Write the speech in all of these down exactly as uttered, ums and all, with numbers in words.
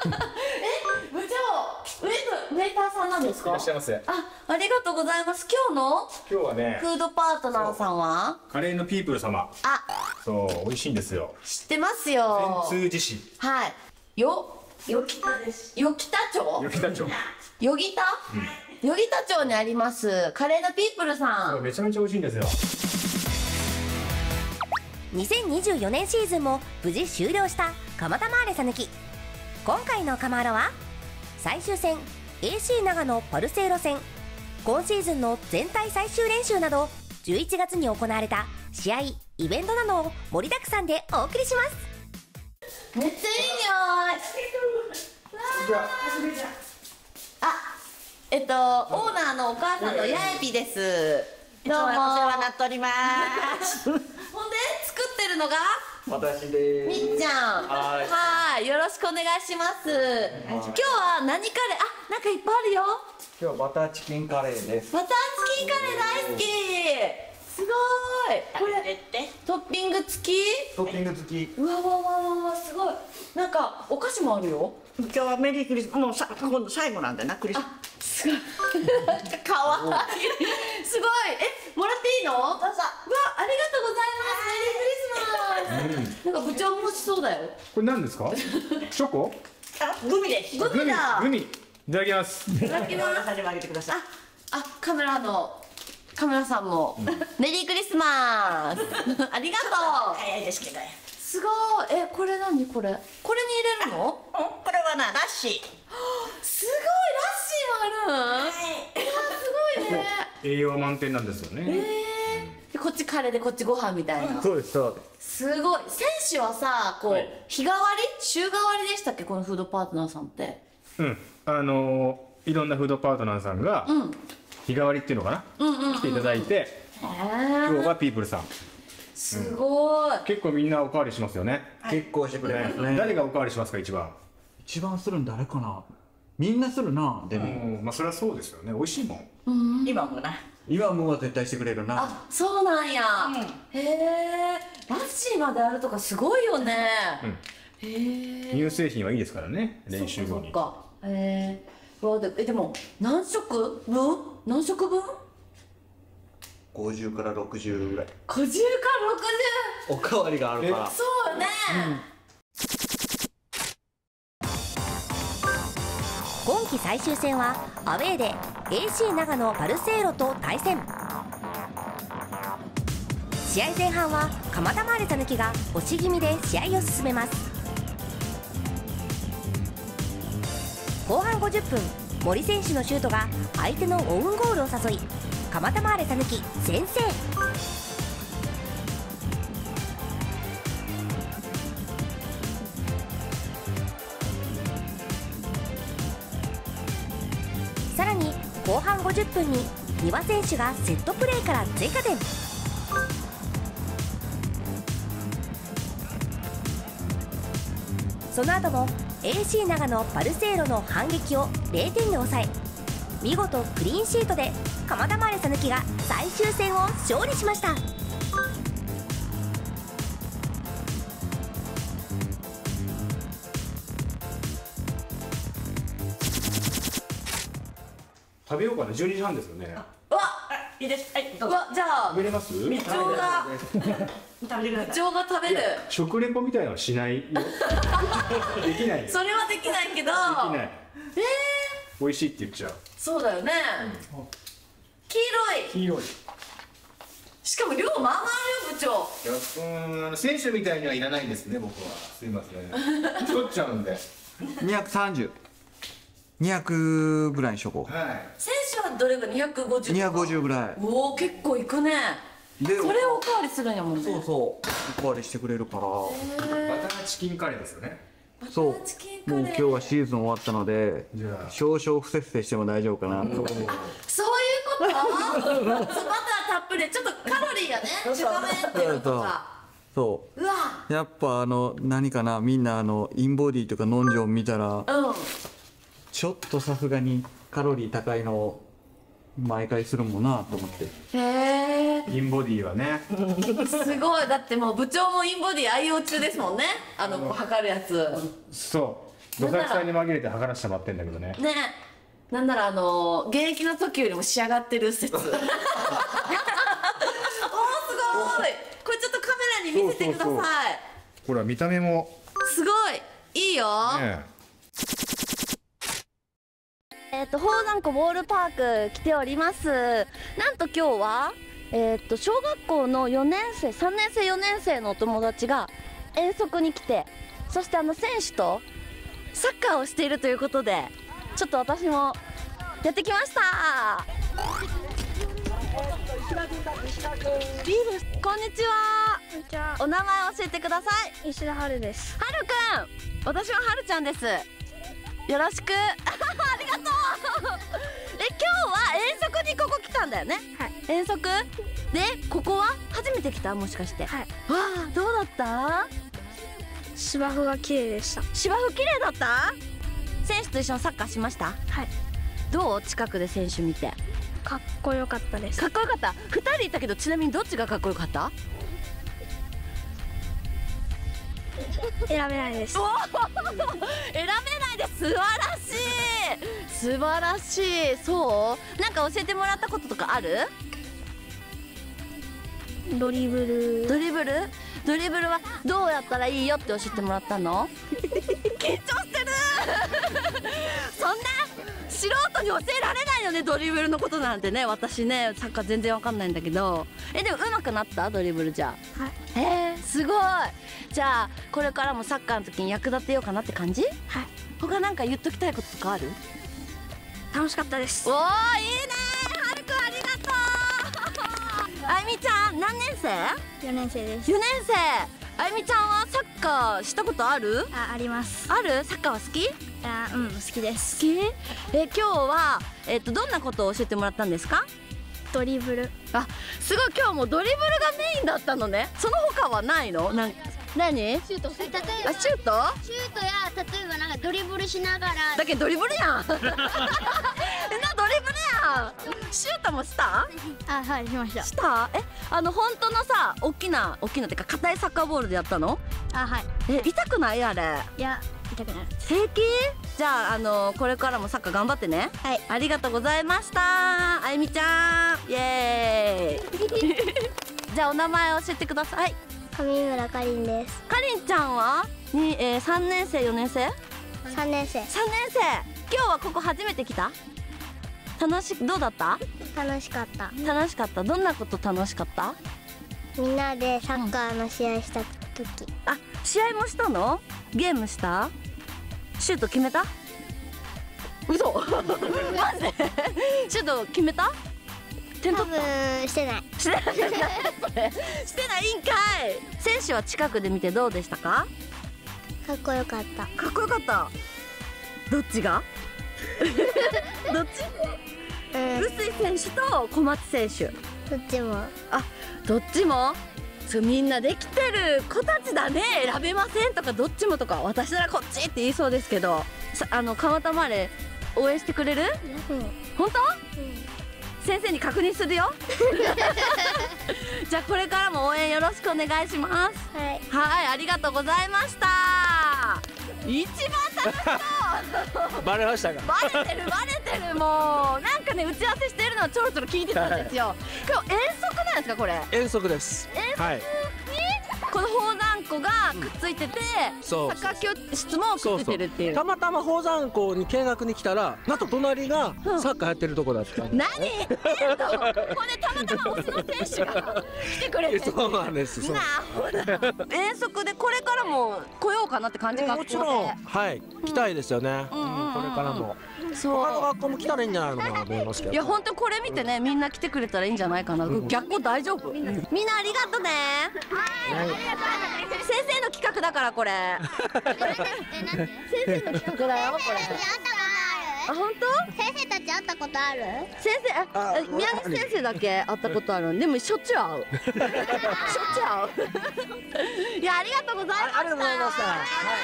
部長、ウェブ、ウェイターさんなんですか？ いらっしゃいませ。 あ、ありがとうございます。今日の今日はね、 フードパートナーさんはカレーのピープル様。 あ、 そう、美味しいんですよ。 知ってますよ。 善通寺市。 はい。よ、よきたです。よきた町よきた町。 よぎたよぎた町にあります、カレーのピープルさん。 めちゃめちゃ美味しいんですよ。 にせんにじゅうよねんシーズンも無事終了した蒲田マーレさぬき。今回のカマーラは最終戦 エーシー 長野パルセイロ戦、今シーズンの全体最終練習などじゅういちがつに行われた試合イベントなどを盛りだくさんでお送りします。 めっちゃいい匂い。あ、えっとオーナーのお母さんのやえぴです。どうもお世話になっておりますほんで作ってるのが私でみっちゃん。 はいはい、よろしくお願いします。今日は何カレー、あ、なんかいっぱいあるよ。 今日はバターチキンカレーです。 バターチキンカレー大好き。すごーい。これトッピング付き？ トッピング付き。 うわわわわわ、すごい。なんかお菓子もあるよ。 今日はメリークリスマス、もうさ今度最後なんだよな、クリスマすごい。かわいい。すごい。え、もらっていいの？どうぞ。うわ、ありがとうございます。メリークリスマス。なんか部長も欲しそうだよ。 これ何ですか？チョコ？ ス。あ、グミです。 グミだ。 グミ。いただきます。 いただきます。 皆さんにもあげてください。 あ、カメラのカメラさんも、メリークリスマス。ありがとう。 早いですけど。 すごい。え、これ何これ？これに入れるの？ うん、これはな、ラッシー。 すごい、ラッシーもあるん？ はい。 すごいね。 栄養満点なんですよね。 でこっちカレーでこっちご飯みたいな。 そうです、そうです。 すごい。選手はさ、こう、 はい日替わり週替わりでしたっけ、このフードパートナーさんって。 うん。あのー、いろんなフードパートナーさんが、 うん。 日替わりっていうのかな、 うんうんうん。 来ていただいて、 へー。 今日はピープルさん。 すごい。 結構みんなおかわりしますよね。 結構してくれますね。 誰がおかわりしますか、一番。 一番するん誰かな。みんなするな。でうも、 ん、まあそれはそうですよね。美味しいもん。 今もな。 今もは絶対してくれるな。 あ、そうなんや。へえ。ラッシーまであるとかすごいよね。 うん。 へえ。 乳製品はいいですからね、練習後に。 そっかそっか。へえ。うわ、で、え、でも、何食分何食分ごじゅうからろくじゅうぐらい。 ごじゅうからろくじゅう。 おかわりがあるから。 そうね。 今季最終戦はアウェーで エーシー 長野パルセイロと対戦。試合前半は蒲田マーレさぬきが押し気味で試合を進めます。後半ごじゅっぷん、森選手のシュートが相手のオウンゴールを誘い、蒲田マーレさぬき先制。さらに後半ごじゅっぷんに丹羽選手がセットプレーから追加点。その後も エーシー 長野パルセイロの反撃をれいてんで抑え、見事クリーンシートで蒲田マーレさぬきが最終戦を勝利しました。 食べようかな、じゅうにじはんですよね。 うわ、 いいです。はい、どううぞ。 わ、じゃあ食べれます？ 部長が食べてくだ部さい。 長が食べる。 食レポみたいなのはしないよ。できないよ。 それはできないけど。 できない。 えー、 美味しいって言っちゃう。 そうだよね。黄色い。 黄色い。 しかも量まあまああるよ、部長。 いや、うん、あの選手みたいにはいらないんですね、僕は。すいません。太っちゃうんで。 にひゃくさんじゅう。にひゃくぐらいにしとこう。 は選手はどれがにひゃくごじゅう？ にひゃくごじゅうぐらい。 おお、結構いくね。 でそれをおかわりするんやもんね。 そうそう。おかわりしてくれるから。 い。バターチキンカレーですよね。 そう。 バターチキンカレーもう今日はシーズン終わったのでじゃあ、 少々不節制しても大丈夫かなと。 そういうことそうバターたっぷり、ちょっとカロリーがね、高めっていうことか。 そうわう。やっぱあの何かな、みんなあのインボディとかノンジョン見たらうん。 ちょっとさすがにカロリー高いのを毎回するもんなと思って。 へえ。 インボディはね。 すごい。だってもう部長もインボディ愛用中ですもんね。あの、こう測るやつ。 そどさくさんに紛れて測らせてもらってんだけどね。 ね、なんならあの現役の時よりも仕上がってる説おーすごい。これちょっとカメラに見せてください。 そうそうそうほら見た目もすごいいいよ、 ねえっと宝山湖ボールパーク来ております。なんと今日はえっと小学校のよねん生さんねん生よねん生のお友達が遠足に来て、そしてあの選手とサッカーをしているということで、ちょっと私もやってきました。ビールス、こんにちは。 こんにちは。 お名前教えてください。 石田春です。 はるくん、私ははるちゃんです。よろしく。ありがとう。え、今日は遠足にここ来たんだよね。 はい。 遠足でここは初めて来た、もしかして。 はい。 わあ、どうだった？ 芝生が綺麗でした。 芝生綺麗だった？選手と一緒にサッカーしました？ はい。 どう？近くで選手見て。 かっこよかったです。 かっこよかった。ふたりいたけど、ちなみにどっちがかっこよかった？ 選べないです。 おー選べないで、素晴らしい素晴らしい。そうなんか教えてもらったこととかある？ ドリブル。 ドリブルドリブルはどうやったらいいよって教えてもらったの？緊張してるそんな素人に教えられないよね、ドリブルのことなんてね。私ねサッカー全然わかんないんだけど。え、でも上手くなった？ドリブルじゃあ。 はい。 へえ、すごい。じゃあこれからもサッカーの時に役立てようかなって感じ？ はい。 他なんか言っときたいこととかある？ 楽しかったです。 おー、いいねー、はるくんありがとうあゆみちゃん何年生？ よねん生です。 よねん生。あゆみちゃんはサッカーしたことある？ あ、あります。 ある？サッカーは好き？ あ、うん、好きです。 好き？え、今日はえっとどんなことを教えてもらったんですか？ ドリブル。 あ、すごい、今日もドリブルがメインだったのね。その他はないの？なん何？ シュート、例えばあ、シュート？ シュートや例えばなんかドリブルしながらだけどドリブルやんえ、なドリブルやん。シュートもした？ あ、はい、しました。 したえ、あの本当のさ、大きな大きなってか硬いサッカーボールでやったの？ あ、はい。 え、痛くない？あれいや、痛くない。 平気？じゃあ、あのこれからもサッカー頑張ってね。 はい。 ありがとうございました。あゆみちゃん、イエーイじゃあお名前教えてください。 上村かりんです。 かりんちゃんはに、えー、さんねん生よねん生？ さんねん生。 さんねん生。今日はここ初めて来た？楽しどうだった？ 楽しかった。 楽しかった。どんなこと楽しかった？ みんなでサッカーの試合した時。 あ、試合もしたの？ゲームした？シュート決めた？嘘マジでシュート決めた？点多取った？ 分してない。 してないしてないんかい。選手は近くで見てどうでしたか？ かっこよかった。 かっこよかった。どっちがどっち？ うん、 臼井選手と小松選手。 どっちも。 あ、どっちも？そう、みんなできてる子たちだね。選べませんとかどっちもとか、私ならこっちって言いそうですけど、さ、あの蒲田マレー応援してくれる？ うん。 本当？先生に確認するよじゃあこれからも応援よろしくお願いします。 はい。 はい、ありがとうございました。一番楽しそうバレましたか？ バレてるバレてる。もうなんかね、打ち合わせしてるのをちょろちょろ聞いてたんですよ。今日遠足なんですか、これ？ 遠足です。 遠足はい。 にこの宝山湖がくっついてて、 そうサッカー教室もくっついてるっていう。 たまたま宝山湖に見学に来たら、なんと隣がサッカーやってるとこだったんで。 何言ってんの？ほんでたまたまオスの選手が来てくれて、 そうなんです。そうなあ、ほら遠足でこれからも来ようかなって感じ。 もちろん、はい、来たいですよね。これからも。 そう、 他の学校も来たらいいんじゃないのかなと思いますけど。 いや本当これ見てね、みんな来てくれたらいいんじゃないかな。逆光大丈夫？みんなありがとね。はい、先生の企画だからこれ。 え、なんで？ 先生の企画だよこれ。あ、本当？ 先生たち会ったことある？ 先生、あ、え宮西先生だけ会ったことあるんでもしょっちゅう会う。しょっちゅう会う。いや、ありがとうございました。 ありがとうございました。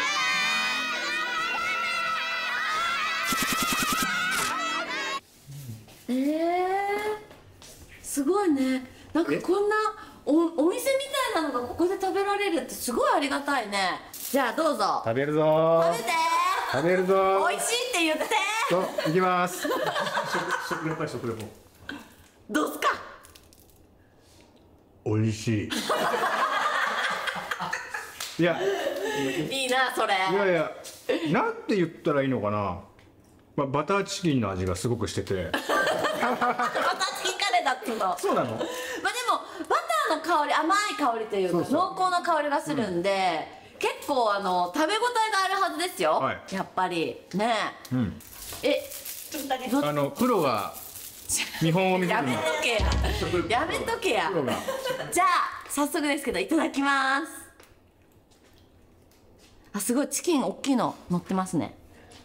えー、すごいね。なんかこんなおお店みたいなのがここで食べられるってすごいありがたいね。じゃあどうぞ食べるぞー。 食べて。 食べるぞ美味しいって言って。 そう行きます食食レポ食レポどうすか。 美味しいいやいいなそれ。 いやいやなんて言ったらいいのかな、まあ、バターチキンの味がすごくしててバターチキンカレーだっての。 そうなの。 まあでもバターの香り、甘い香りというかそうそう濃厚な香りがするんで、結構あの食べ応えがあるはずですよ、 はいやっぱりねうんえ。 あのプロが見本を見せやるのめとけややめとけや。 プロがじゃあ早速ですけどいただきます。あ、すごいチキン大きいの乗ってますね。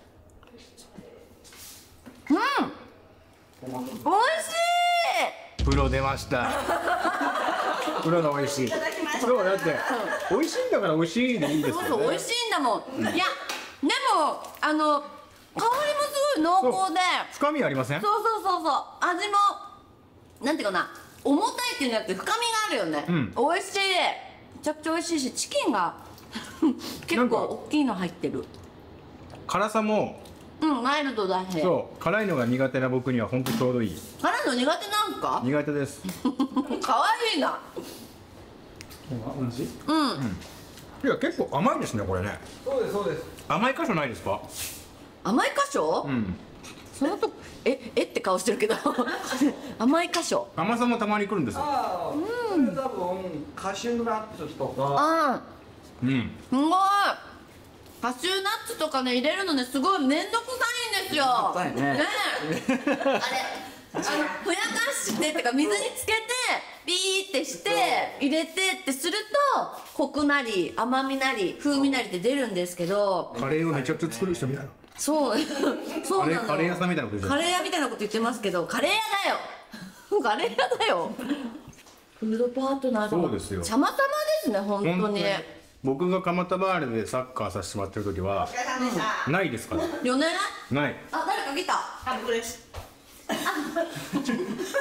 うん、美味しい。 プロ出ましたプロが美味しい。そうだって美味しいんだから美味しいでいいですよね。 そうそう美味しいんだもん、いやでもあの香りもすごい濃厚で、 深みありません。 そうそうそうそう味もなんていうかな、重たいっていうんじゃなくて深みがあるよね、 うん美味しい。めちゃくちゃ美味しいしチキンが結構大きいの入ってる。 辛さもうんマイルドだし。 そう辛いのが苦手な僕には本当ちょうどいい。 辛いの苦手なんか苦手です。 かわいいな。 美味しい。 うん、 いや結構甘いですねこれね。 そうですそうです。 甘い箇所ないですか。 甘い箇所、 うんそのとええって顔してるけど甘い箇所。 甘さもたまに来るんですよ。 ああ、これ多分カシューナッツとか。 あうんーすごい。カシューナッツとかね入れるのねすごい面倒くさいんですよ。 めんどくさいねねえあれあのふやかしてってか水につけてビーってして入れてってするとコクなり甘みなり風味なりって出るんですけど、 カレーをめちゃくちゃ作る人みたいな。 そうそうなのよ。 カレーカレー屋さんみたいなこと言ってるカレー屋みたいなこと言ってますけどカレー屋だよカレー屋だよ。フードパートナーとそうですよ様々ですね本当に。 本当に僕が蒲田バーレでサッカーさせてもらってる時はないですから。 よねない。 あ誰か来た。 あ僕です。あのどうぞ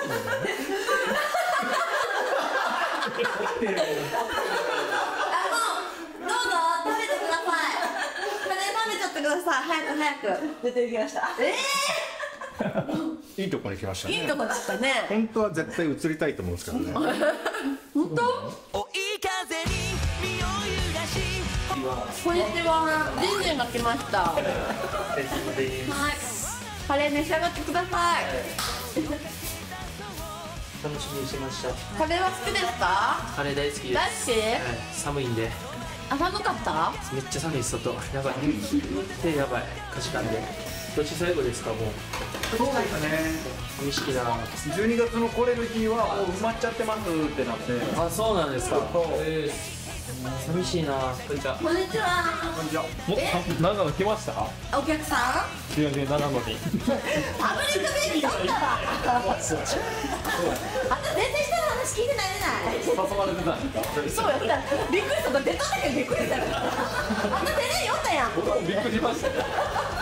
食べてください。カレー食べちゃってください。早く早く出てきました。えいいとこに来ましたね。 えいいとこだったね。 本当は絶対移りたいと思うんですけどね。 本当？こんにちは。ジンジンが来ました。はい。カレー召し上がってください。 楽しみにしてました。 カレーは好きですか？ カレー大好きです。 大好き？ はい、寒いんで。 あ、寒かった？ めっちゃ寒いです外。やばい。手やばい。かじかんで。どっち最後ですかもう。 そうですね。 寂しいな。 じゅうにがつの来れる日はもう埋まっちゃってますってなって。 あ、そうなんですか。えー寂しいな。こんにちは。 こんにちは。 こんにちは。 もっと長野来ました？ お客さん？ いやいや長野に。 パブリックビューティーだったわ。あんた全然人の話聞いてないじゃない。 誘われてたんですか？ そうやった。びっくりした。出たんだけどびっくりした。あんたテレビ読んだやん。 僕もびっくりしました。